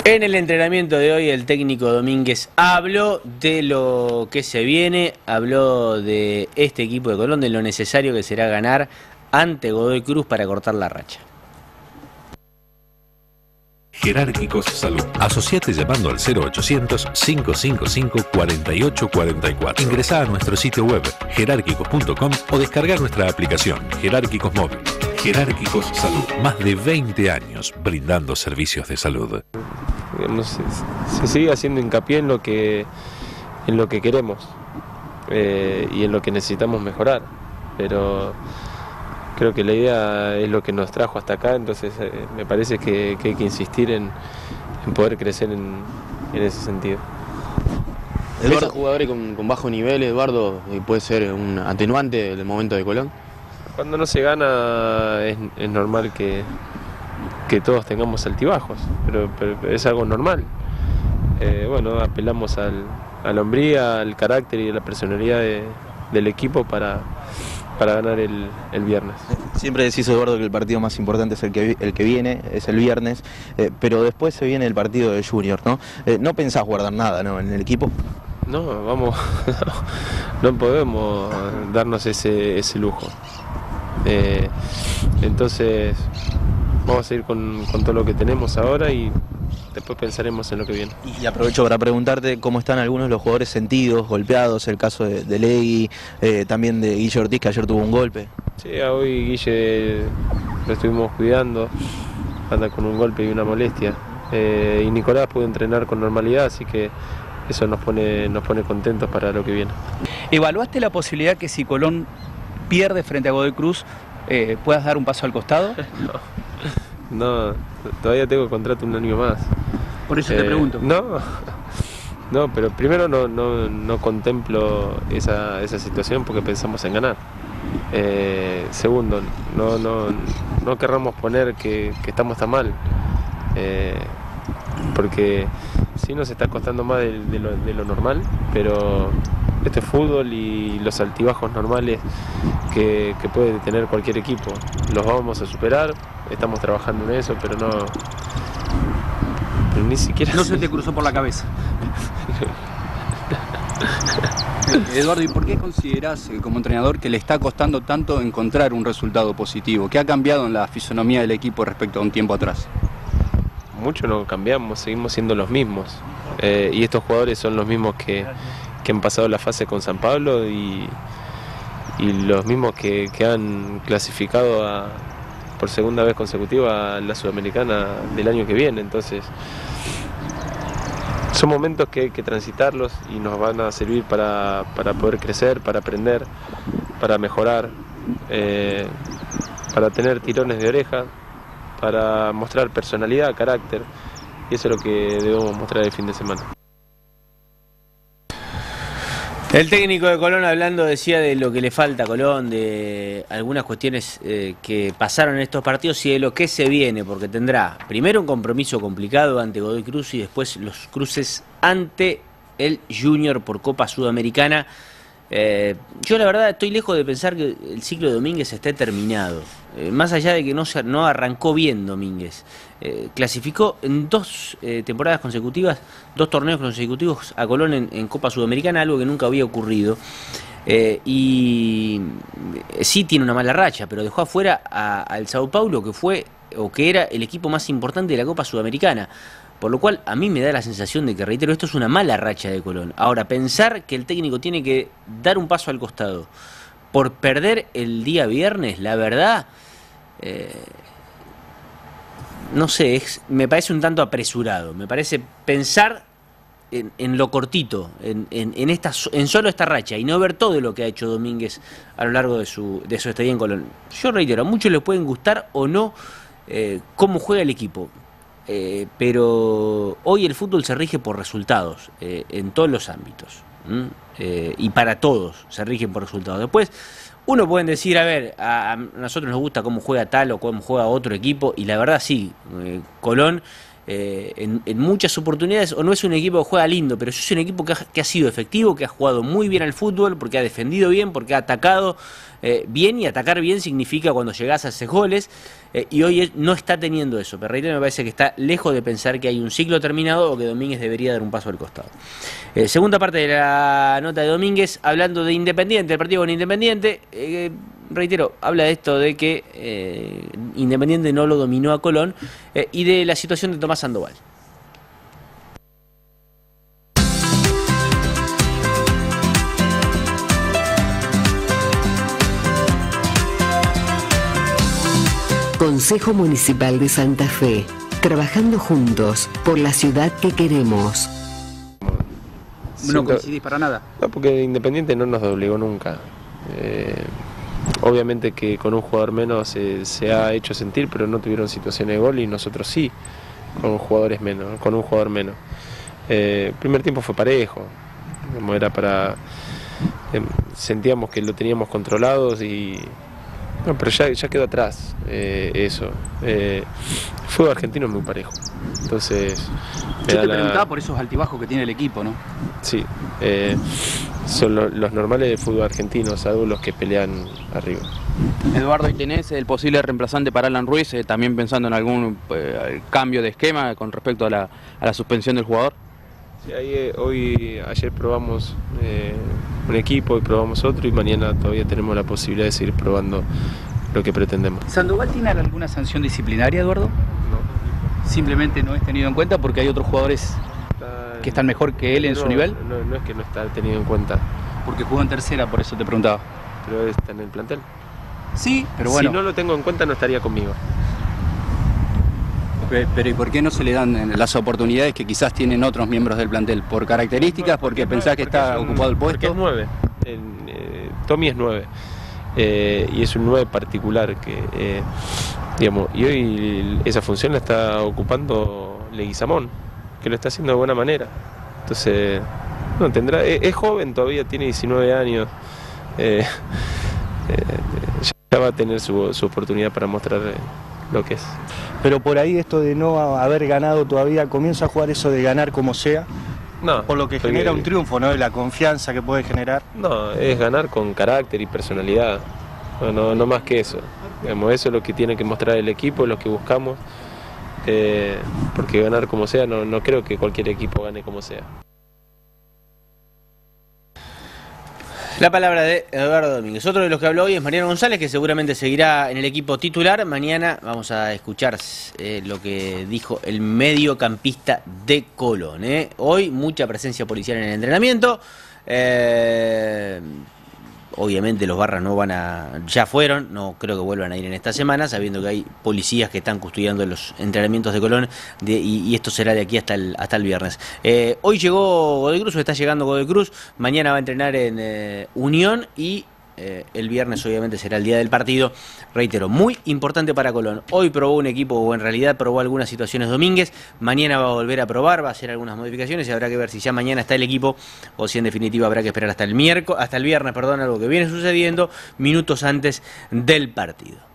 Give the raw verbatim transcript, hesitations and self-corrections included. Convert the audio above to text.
En el entrenamiento de hoy el técnico Domínguez habló de lo que se viene, habló de este equipo de Colón, de lo necesario que será ganar ante Godoy Cruz para cortar la racha. Jerárquicos Salud. Asociate llamando al cero ochocientos, cinco cinco cinco, cuatro ocho cuatro cuatro. Ingresá a nuestro sitio web jerárquicos punto com o descargar nuestra aplicación Jerárquicos Móvil. Jerárquicos Salud. Más de veinte años brindando servicios de salud. Digamos, se, se sigue haciendo hincapié en lo que, en lo que queremos eh, y en lo que necesitamos mejorar, pero creo que la idea es lo que nos trajo hasta acá, entonces eh, me parece que, que hay que insistir en, en poder crecer en, en ese sentido. ¿Ves a jugadores con, con bajo nivel, Eduardo, y puede ser un atenuante del momento de Colón? Cuando no se gana es, es normal que, que todos tengamos altibajos, pero, pero es algo normal. Eh, bueno, apelamos al, a la hombría, al carácter y a la personalidad de, del equipo para, para ganar el, el viernes. Siempre decís, Eduardo, que el partido más importante es el que, el que viene, es el viernes, eh, pero después se viene el partido de Junior, ¿no? Eh, ¿No pensás guardar nada, ¿no?, en el equipo? No, vamos, no podemos darnos ese, ese lujo. Eh, entonces vamos a ir con, con todo lo que tenemos ahora y después pensaremos en lo que viene. Y aprovecho para preguntarte cómo están algunos de los jugadores sentidos, golpeados, el caso de, de Legui, eh, también de Guille Ortiz, que ayer tuvo un golpe. Sí, hoy Guille lo estuvimos cuidando, anda con un golpe y una molestia, eh, y Nicolás pudo entrenar con normalidad, así que eso nos pone, nos pone contentos para lo que viene. ¿Evaluaste la posibilidad que si Colón pierde frente a Godoy Cruz, eh, puedas dar un paso al costado? No, no, todavía tengo contrato un año más. Por eso eh, te pregunto. No, no, pero primero no, no, no contemplo esa, esa situación porque pensamos en ganar. Eh, segundo, no, no, no querramos poner que, que estamos tan mal, eh, porque sí nos está costando más de, de, lo, de lo normal, pero este es fútbol y los altibajos normales que, que puede tener cualquier equipo los vamos a superar, estamos trabajando en eso, pero no, pero ni siquiera no se te cruzó por la cabeza. Eduardo, ¿y por qué considerás eh, como entrenador que le está costando tanto encontrar un resultado positivo? ¿Qué ha cambiado en la fisonomía del equipo respecto a un tiempo atrás? Mucho no cambiamos, seguimos siendo los mismos, eh, y estos jugadores son los mismos que, que han pasado la fase con San Pablo y, y los mismos que, que han clasificado a, por segunda vez consecutiva a la Sudamericana del año que viene. Entonces son momentos que hay que transitarlos y nos van a servir para, para poder crecer, para aprender, para mejorar, eh, para tener tirones de oreja, para mostrar personalidad, carácter, y eso es lo que debemos mostrar el fin de semana. El técnico de Colón hablando decía de lo que le falta a Colón, de algunas cuestiones eh, que pasaron en estos partidos y de lo que se viene, porque tendrá primero un compromiso complicado ante Godoy Cruz y después los cruces ante el Junior por Copa Sudamericana. Eh, yo la verdad estoy lejos de pensar que el ciclo de Domínguez esté terminado, eh, más allá de que no, se, no arrancó bien Domínguez. Eh, clasificó en dos eh, temporadas consecutivas, dos torneos consecutivos a Colón en, en Copa Sudamericana, algo que nunca había ocurrido, eh, y sí tiene una mala racha, pero dejó afuera a, al Sao Paulo, que fue o que era el equipo más importante de la Copa Sudamericana. Por lo cual a mí me da la sensación de que, reitero, esto es una mala racha de Colón. Ahora, pensar que el técnico tiene que dar un paso al costado por perder el día viernes, la verdad, eh, no sé, es, me parece un tanto apresurado. Me parece pensar en, en lo cortito, en, en, en, esta, en solo esta racha y no ver todo lo que ha hecho Domínguez a lo largo de su, de su estadía en Colón. Yo reitero, a muchos les pueden gustar o no eh, cómo juega el equipo. Eh, pero hoy el fútbol se rige por resultados eh, en todos los ámbitos, eh, y para todos se rigen por resultados. Después uno pueden decir, a ver, a, a nosotros nos gusta cómo juega tal o cómo juega otro equipo, y la verdad sí, eh, Colón eh, en, en muchas oportunidades, o no es un equipo que juega lindo, pero es un equipo que ha, que ha sido efectivo, que ha jugado muy bien al fútbol, porque ha defendido bien, porque ha atacado eh, bien, y atacar bien significa cuando llegás a hacer goles, eh, y hoy no está teniendo eso. Pero me parece que está lejos de pensar que hay un ciclo terminado o que Domínguez debería dar un paso al costado. Eh, segunda parte de la nota de Domínguez, hablando de Independiente, el partido con Independiente, eh, reitero, habla de esto de que eh, Independiente no lo dominó a Colón, eh, y de la situación de Tomás Sandoval. Consejo Municipal de Santa Fe, trabajando juntos por la ciudad que queremos. No coincidís para nada. No, porque Independiente no nos obligó nunca. Eh, obviamente que con un jugador menos eh, se ha hecho sentir, pero no tuvieron situaciones de gol, y nosotros sí, con jugadores menos, con un jugador menos. Eh, el primer tiempo fue parejo, como era para, eh, sentíamos que lo teníamos controlados, y no, pero ya, ya quedó atrás eh, eso. Eh, el fútbol argentino es muy parejo. Entonces, yo te la... preguntaba por esos altibajos que tiene el equipo, ¿no? Sí, eh, son lo, los normales del fútbol argentino, salvo los que pelean arriba. Eduardo, ¿y tenés el posible reemplazante para Alan Ruiz, eh, también pensando en algún eh, cambio de esquema con respecto a la, a la suspensión del jugador? Sí, ahí, eh, hoy, ayer probamos eh, un equipo y probamos otro, y mañana todavía tenemos la posibilidad de seguir probando lo que pretendemos. ¿Sandoval tiene alguna sanción disciplinaria, Eduardo? No. Simplemente no es tenido en cuenta porque hay otros jugadores está, que están mejor que él en no, su nivel. No, no es que no está tenido en cuenta. Porque jugó en tercera, por eso te preguntaba. Pero está en el plantel. Sí, pero bueno. Si no lo tengo en cuenta, no estaría conmigo. Pero ¿y por qué no se le dan las oportunidades que quizás tienen otros miembros del plantel? ¿Por características? ¿Porque pensás que está un, ocupado el puesto? Porque es nueve. El, eh, Tommy es nueve. Eh, y es un nueve particular que, eh, digamos, y hoy esa función la está ocupando Leguizamón, que lo está haciendo de buena manera. Entonces, no tendrá, es, es joven todavía, tiene diecinueve años. Eh, eh, ya va a tener su, su oportunidad para mostrar eh, lo que es. Pero por ahí esto de no haber ganado todavía, comienza a jugar eso de ganar como sea, no, por lo que genera un triunfo, ¿no? La confianza que puede generar. No, es ganar con carácter y personalidad, no, no, no más que eso. Digamos, eso es lo que tiene que mostrar el equipo, es lo que buscamos, eh, porque ganar como sea, no, no creo que cualquier equipo gane como sea. La palabra de Eduardo Domínguez. Otro de los que habló hoy es Mariano González, que seguramente seguirá en el equipo titular. Mañana vamos a escuchar eh, lo que dijo el mediocampista de Colón. ¿eh? Hoy mucha presencia policial en el entrenamiento. Eh, obviamente los barras no van a, ya fueron, no creo que vuelvan a ir en esta semana, sabiendo que hay policías que están custodiando los entrenamientos de Colón, de, y, y esto será de aquí hasta el, hasta el viernes. Eh, hoy llegó Godoy Cruz, o está llegando Godoy Cruz, mañana va a entrenar en eh, Unión, y eh, el viernes obviamente será el día del partido. Reitero, muy importante para Colón. Hoy probó un equipo, o en realidad probó algunas situaciones Domínguez, mañana va a volver a probar, va a hacer algunas modificaciones, y habrá que ver si ya mañana está el equipo o si en definitiva habrá que esperar hasta el miércoles, hasta el viernes, perdón, algo que viene sucediendo minutos antes del partido.